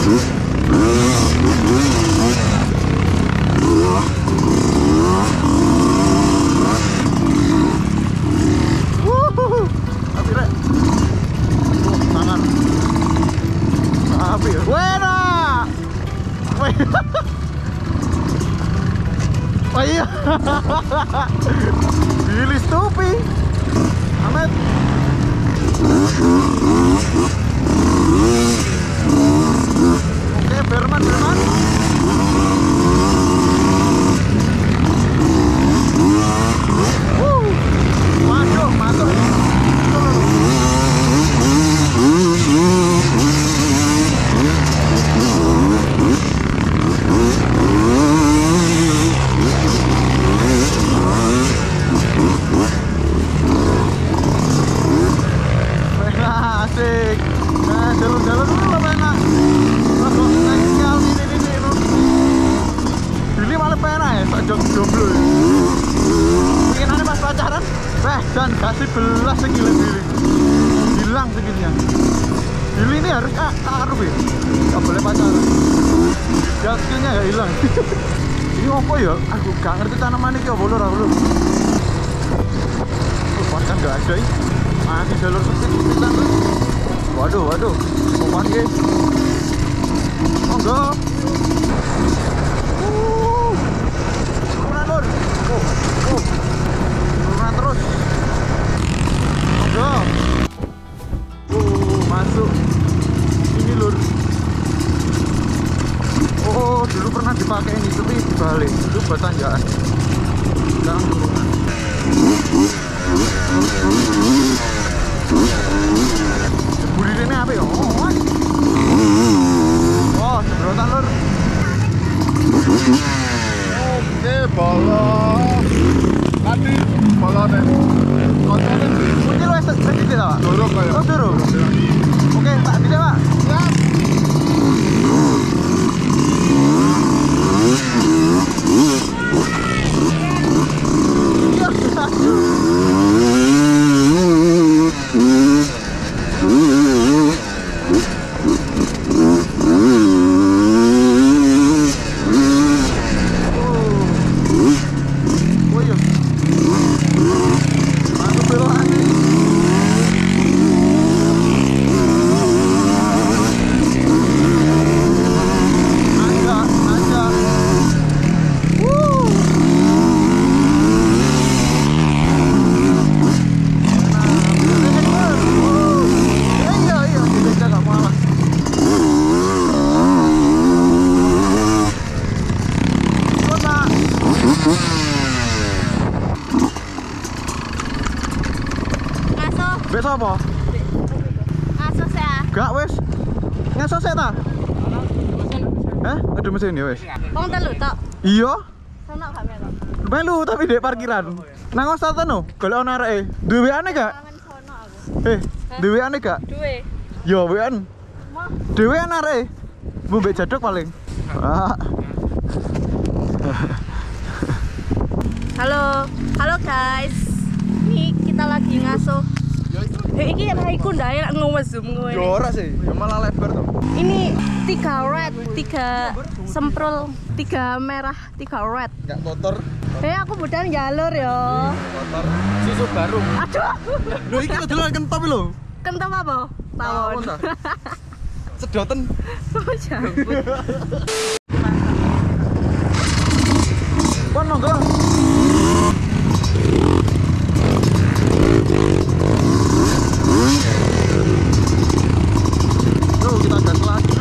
Oh iya. Billy Stupi. Ahmed. Oke, Berman. Masuk. Asik. Nah, jalur-jalur dulu lah enak. Ini malah penak ya, tak jomblo. Pengenannya pas pacaran, dan kasih belas segila Billy. Hilang segininya. Billy ini harus taruh ya, gak boleh pacaran. Ya skillnya ya hilang. Ini apa ya? Aku gak ngerti tanaman ini apa lho. Kan gak ada ini. Masih jalur sepitan. Waduh. Opan guys. Monggo. Turunan lur. Turunan terus. Monggo. Masuk. Ini lur. Oh, dulu pernah dipakai ini tapi dibalik. Dulu buat tanjakan. Sekarang turunan. Burirnya apa ya? Oh, sebrotan lur. Oke, bola. Tadi bola deh. Kontennya ini lo sedikit tidak, Pak? Dorong kayak. Oh, dorong. Oke, Pak, bisa, Pak? Siap. Besok apa? Ngasos ya? Gak wes. Ngasos ya ta? Hah? Ada mesin ya wes. Wong telu tok. Iya. Sono gak melu. Melu tapi di parkiran. Nang Ostata no, golek ono areke. Duwe WA-ne gak? Kangen sono aku. Duwe WA-ne gak? Duwe. Yo WA-an. Mau. Dewean areke. Mbok mbek jaduk paling. Halo guys. Nih kita lagi ngasuh. Iki raiku ndak nge-zoom kowe. Yo ora sih, ya malah lebar tuh. Ini 3 red, 3 semprul, 3 merah, 3 red. Enggak kotor. Aku mudah jalur ya. Kotor. Susu baru. Aduh. Lho iki lho dolan kentop lho. Kentop apa? Tawon. Sedoten. Oh, jambut. Pon monggo. Tuh kita gas lagi.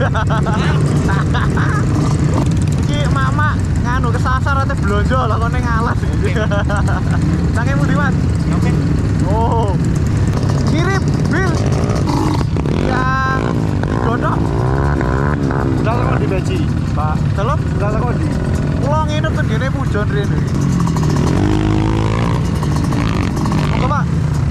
Iki mama nganu kesasar ate blonjo lah kok ning alas iki. Sange pundi, Mas? Oke. Oh. Mirip, Bil. Yang godok. Dalam kok dibaji, Pak. Dalam Dalam kok di. pulau nginep tengene pujon rene. Monggo, Pak.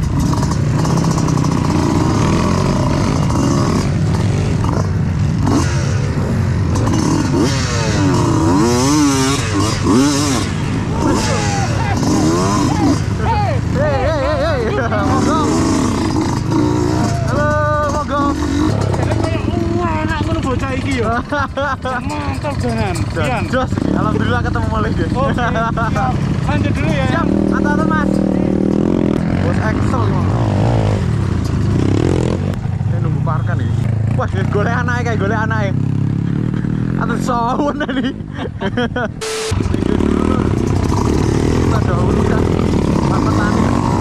Monggo. Halo, monggo. Enak ngono bocah iki ya. Mantap jangan. Pian. Jos, alhamdulillah ketemu malih nggih. Oke. Siap. Lanjut dulu ya. Siap, antar-antar Mas. Bos Excel ini. Ini nunggu parkan nih. Wah, golek anake kayak golek anake. Aduh, sawun ini. Kita dahulu kan. Mata tani.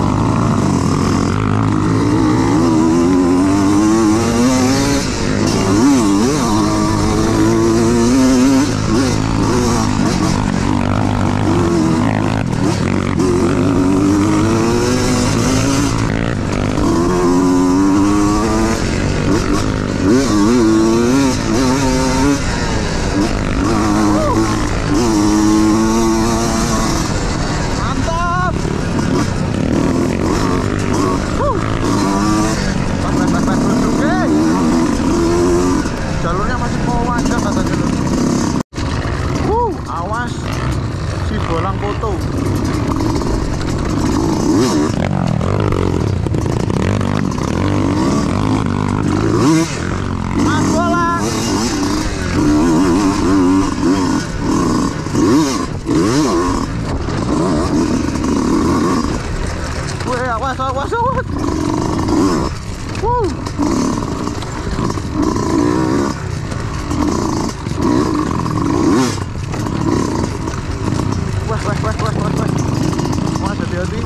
Mantap. Pas juga. Jalurnya masih panjang kata jalur. Awas si bolang foto. Mas bolang. Wih, awas. Wah. Mas hati-hati.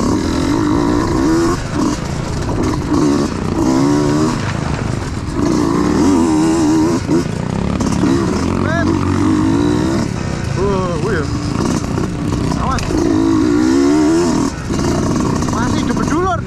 Men. Wih. Awas. Masih hidup berdulur.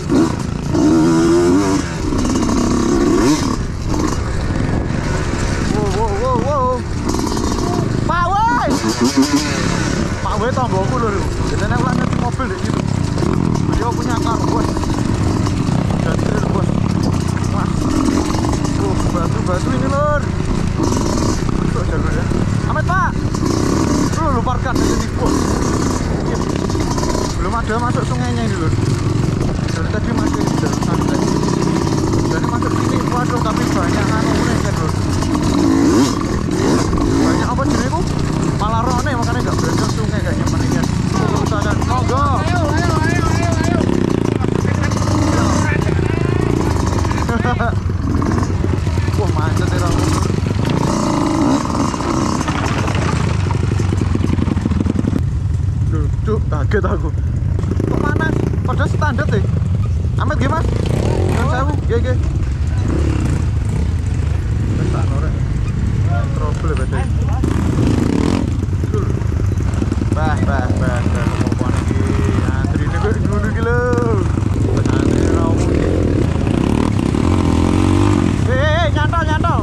Wow. Pak woi. Pak woi tonggoku lho. Biasanya aku nanti mobil di situ. Beliau punya kar, bos. Dan tril, bos. Wah. Batu ini, lur. Masuk jalur ya. Amet, Pak. Lu parkan aja di bos. Belum ada masuk sungainya ini, lur. Dari tadi masih jalan santai. Jadi masuk sini, waduh, tapi banyak anu-anu kan, lur. Banyak apa jenis itu? Malah rone, makanya nggak berendam sungai kayaknya mendingan. Urusan monggo. Ayo. Wah, macet ya orang. Duh, kaget aku. Kok panas? Padahal standar deh. Amet gimana? Yang sewu, gege. Wes tak norek. Trouble berarti. Bah. Apa iki? Antri nek dulu iki lho. Antri rawu iki. Nyantol.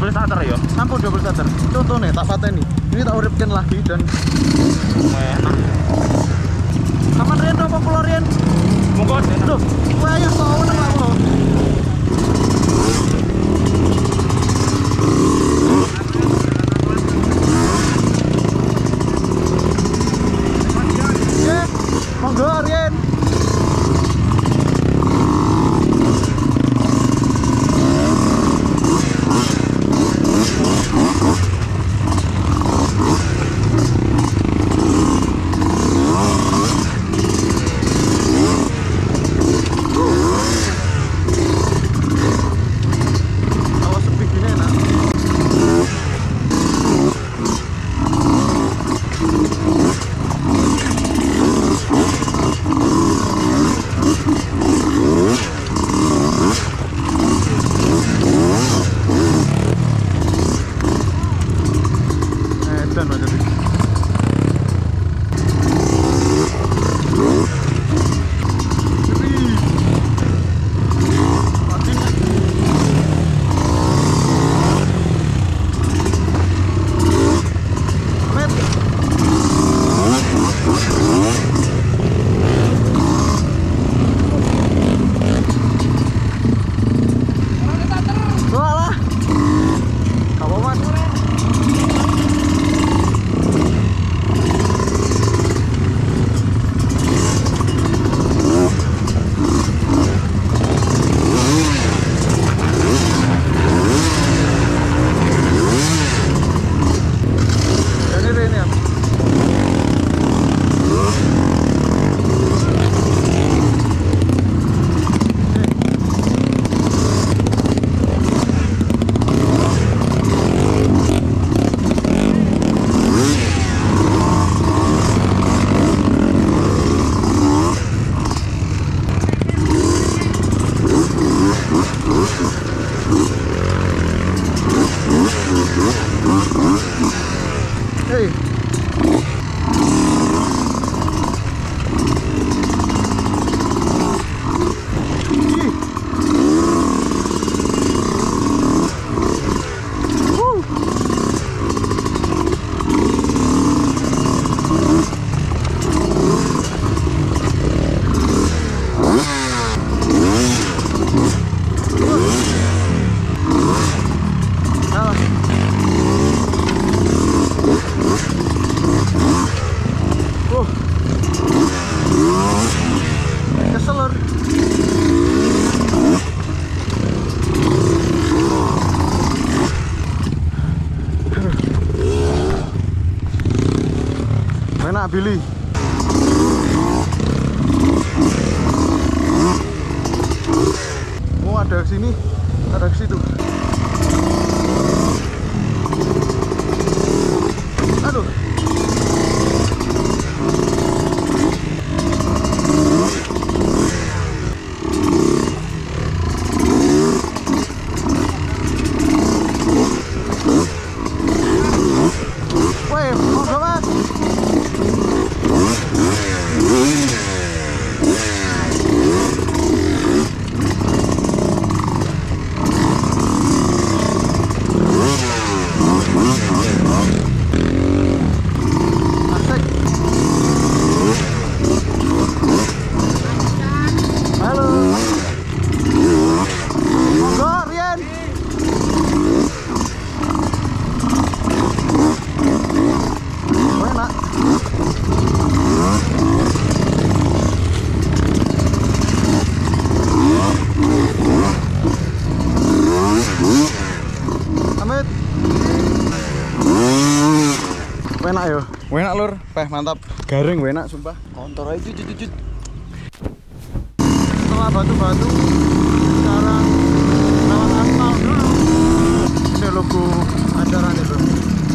double starter ya. Sampun double starter. Contohnya tak pateni. Ini tak uripkan lagi dan Enak. kapan Rian apa pulau Rian? Monggo. Duh, kowe ayo sowan nang aku. Monggo Rian. Enak Billy. Oh, ada ke sini, ada ke situ. Aduh. Weh, monggo Mas. Enak yo, enak lur, mantap, garing enak sumpah. Kontor aja jut. Setelah batu-batu, sekarang lawan aspal dulu. Ini logo acara nih lur.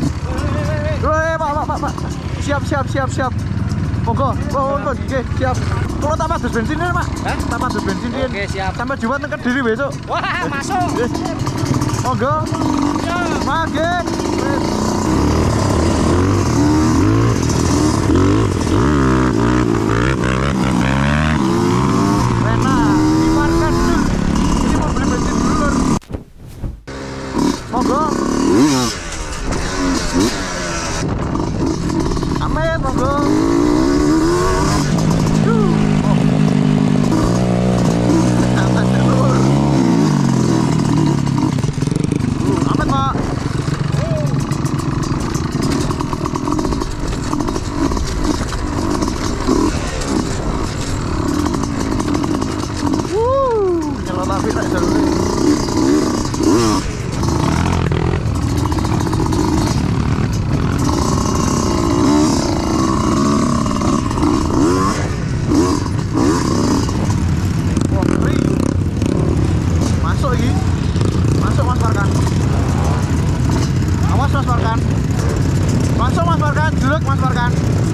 Pak, siap. Monggo, oke, siap. Kalau tambah dus bensin ini, Pak. Tambah dus bensin ini. Oke, siap. Sampai Jumat ke Kediri besok. Wah, masuk. Monggo. Mage. Monggo. Masuk Mas Farkan. Awas Mas Farkan. Masuk Mas Farkan, jelek Mas Farkan.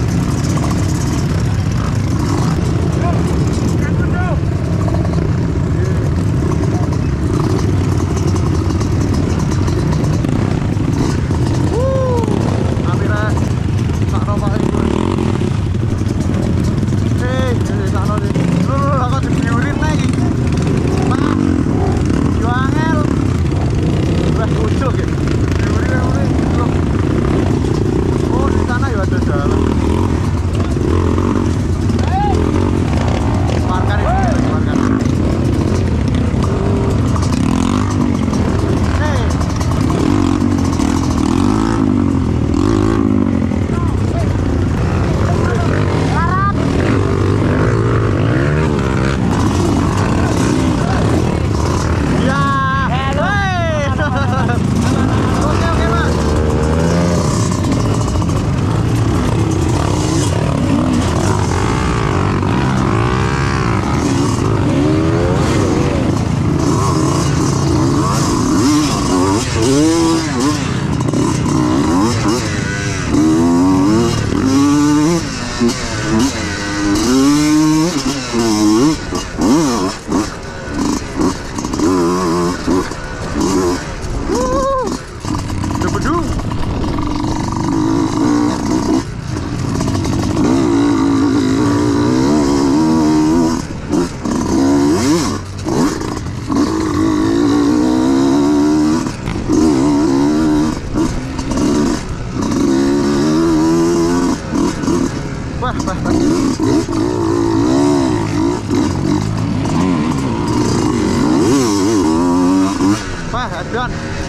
Adrian.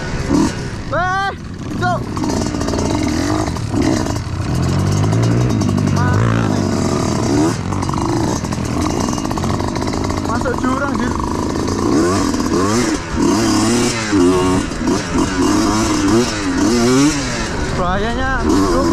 Cuk. Mana nih? Masuk jurang, Dir. Bahayanya, Cuk.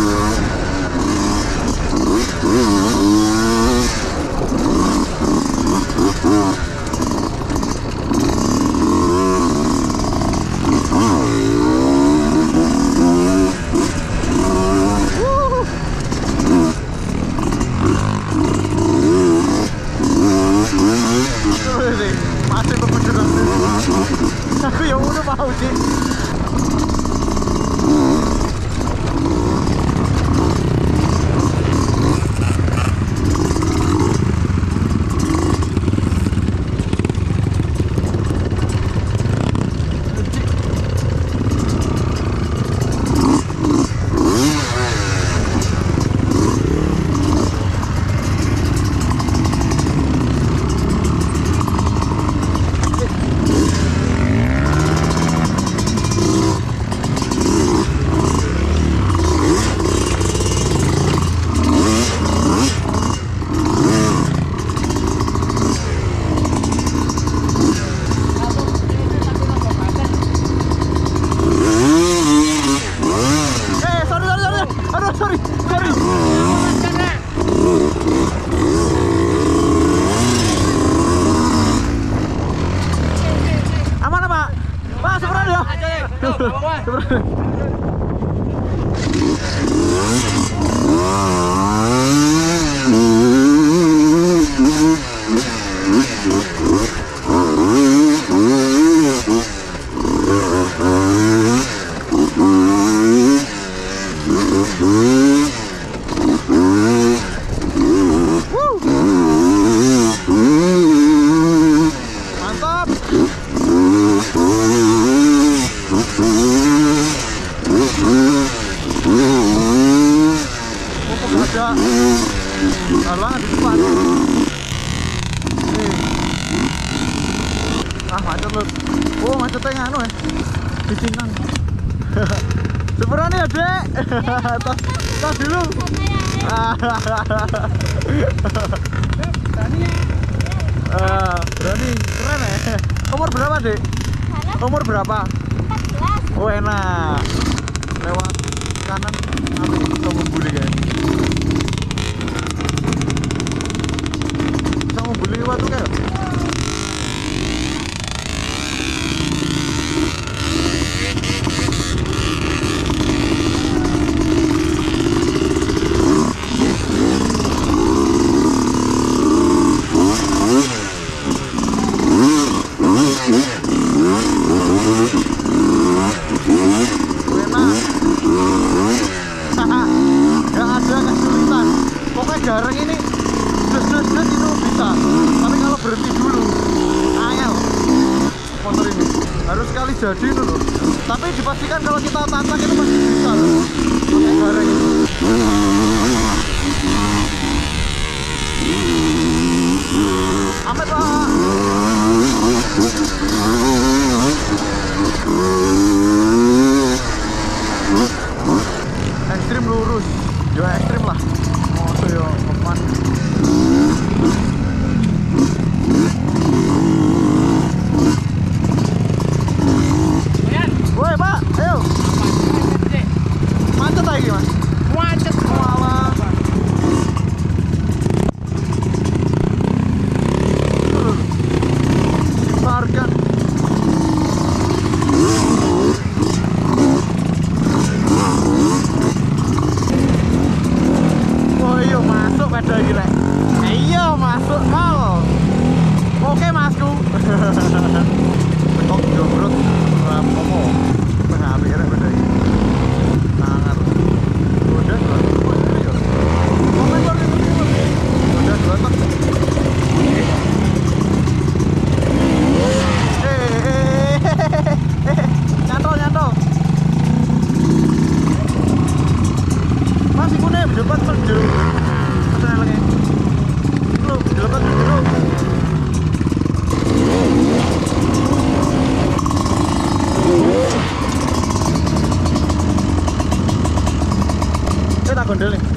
Masih kebetulan. Aku yang udah mau sih. Halangan di depan. Macet lu. Oh, macetnya nganu ya. Di Pinang. Seberani ya, Dek? Tas dulu. Berani. Keren ya. Umur berapa, Dek? Umur berapa? 14. Oh, enak. Lewat kanan nanti bisa membuli guys. Bisa membuli waktu kayak. sekali jadi itu loh. Tapi dipastikan kalau kita tancap itu masih bisa loh. Pakai gareng. Amet Pak. Ekstrim lurus. Yo ekstrim lah. Oh, yo aman. Woi Pak, ayo. Macet lagi Mas. Macet. Malah. Diparkan. Oh iya masuk pada gila. Iya masuk mal. Oke Masku. Kok jombrot rapomo. Pengambil ya beda ini. Sangat. Udah dua. Komen lor itu. Udah dua tok. Nyantol. Mas iku nih depan menjuru. Ada lagi. Lu depan menjuru. Tak gondol nih.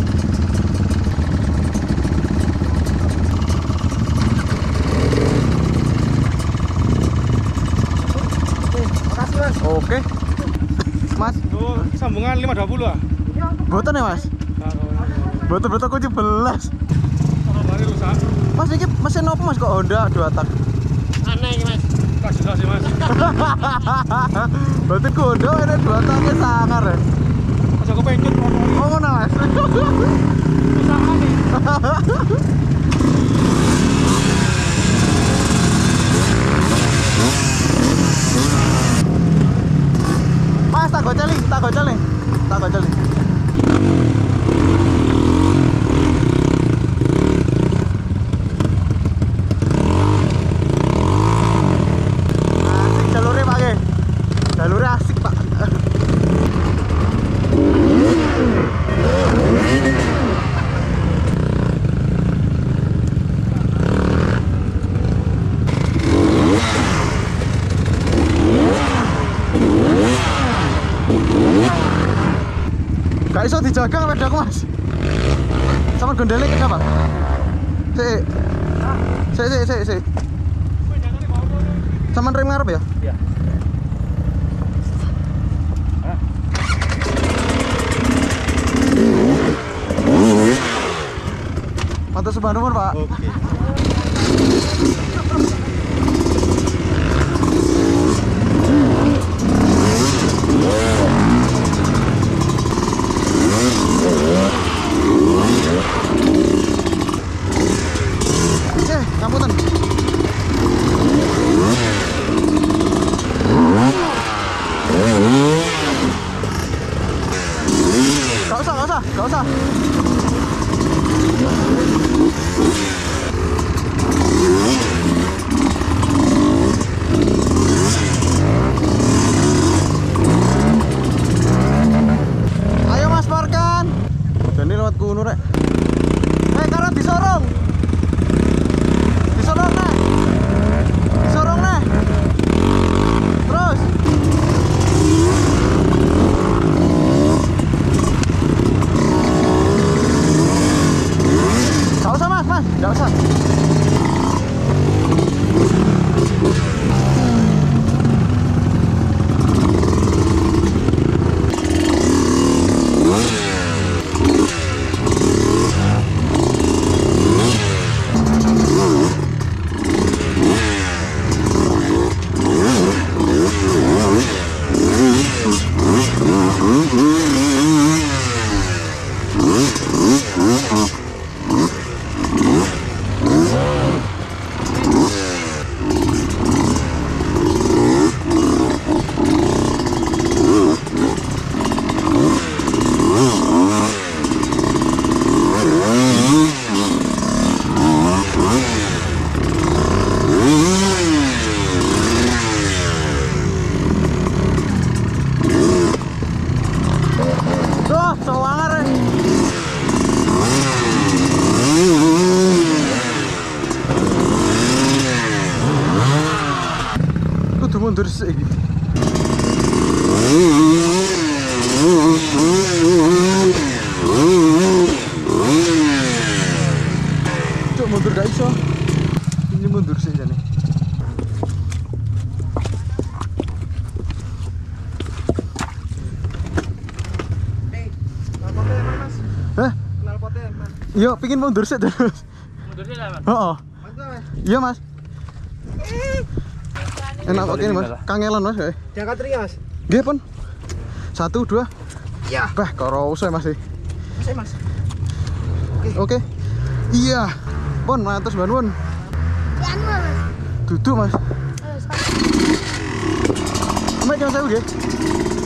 Makasih Mas. Oke. Mas. Tuh, sambungan 520 ah. Boten ya Mas? Boten kunci belas. Sama bari rusak. Mas ini mesin apa Mas kok Honda 2 tak? Aneh ini Mas. Kasih Mas. Berarti ku Honda ini 2 taknya sangar ya? Pas aku pengen Oh ngono Mas. usaha nih. Mas tak gocel nih. Asik jalurnya Pak ge. Jalurnya asik Pak. Gak iso dijaga pedaku Mas. Sama gondelnya kenapa? Sik. Sama rem ngarep ya? Iya. Matur sembah nuwun Pak. Oke. Ngapunten. Gak usah. sih iki. Cuk mundur gak iso. Ini mundur sih jane. Hah? Yo, pingin mundur sih terus. Mundur sih lah, Mas. Heeh. Iya, Mas. Enak kok ini, Mas. Kangelan, Mas. Diangkat Rias. Nggih, Pon. 1 2. Iya. Bah, karo usah Mas. Saya Mas. Oke. Iya. Pon, matur nuwun. Kan Mas. Duduk, Mas. Ayo, sekarang. Mek jangan saya nggih.